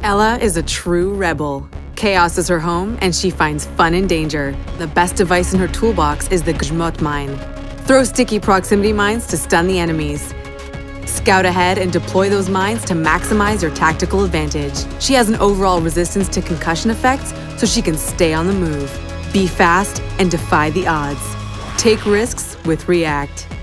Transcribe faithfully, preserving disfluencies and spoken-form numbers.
Ela is a true rebel. Chaos is her home, and she finds fun in danger. The best device in her toolbox is the Grzmot mine. Throw sticky proximity mines to stun the enemies. Scout ahead and deploy those mines to maximize your tactical advantage. She has an overall resistance to concussion effects, so she can stay on the move. Be fast and defy the odds. Take risks with React.